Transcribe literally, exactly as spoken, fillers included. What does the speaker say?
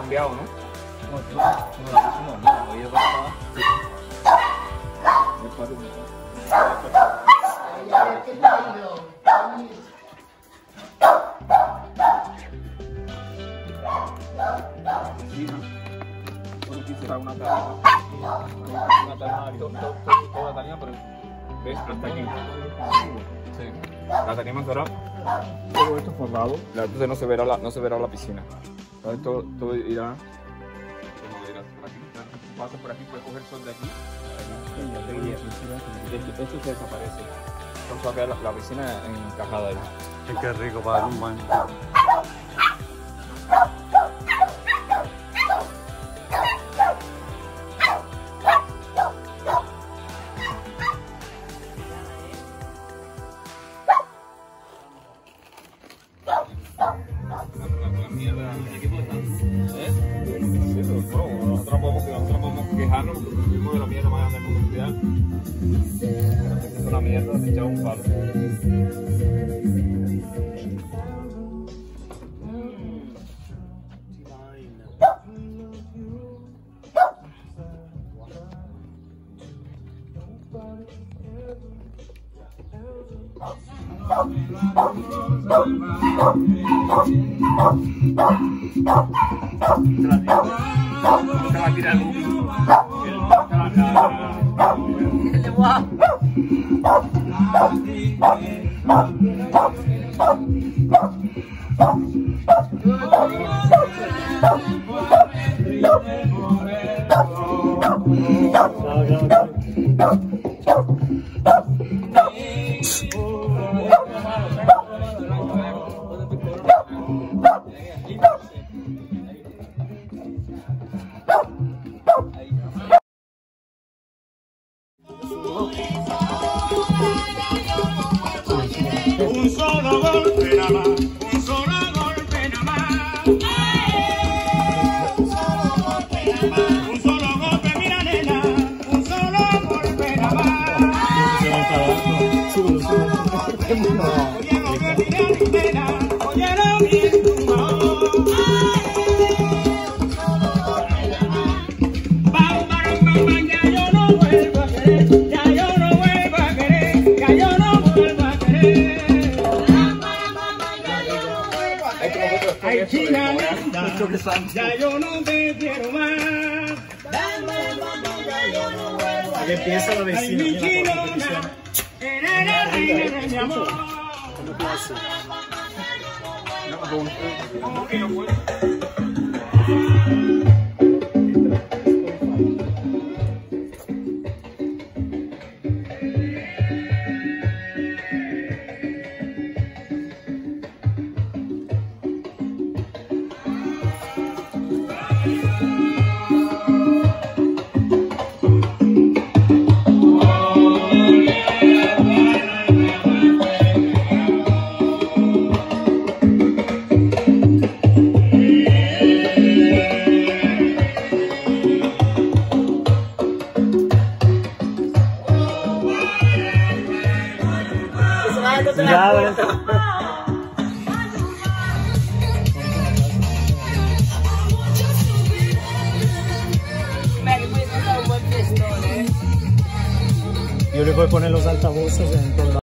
cambiado, ¿no? No, no, la pusimos, no, hoy es verdad. Sí, ¿no? Bueno, quisiera una tarima, una tarima, to, to, to, toda la tarima, pero ves hasta aquí. Sí. La tarima será todo esto forrado, entonces no se verá la, no se verá la piscina. Entonces todo, todo irá, como irá por aquí, pasa por aquí, puede coger sol de aquí. Esto, esto se desaparece. Entonces va a quedar la, la piscina encajada ahí. Sí, qué rico para dar un baño. Nosotros podemos quejarnos porque vivimos de la mierda más grande del mundo mundial. Es una mierda, se echaba un palo. Se va a tirar un... Un solo golpe nada más, un solo golpe nada más. Un solo golpe nada más, un solo golpe, mira nena, un solo golpe nada más. Oye lo que diré nena, oye lo que tu voz. Bam, bam, bam, bam, ya yo no vuelvo a querer, ya yo no vuelvo a querer, ya yo no vuelvo a querer. Ay, china linda, ya yo no te quiero más. Ahí empieza la vecina. Ay, mi chinona, eres la reina de mi amor. ¿Cómo que no puedo? Yo le voy a poner los altavoces en todo.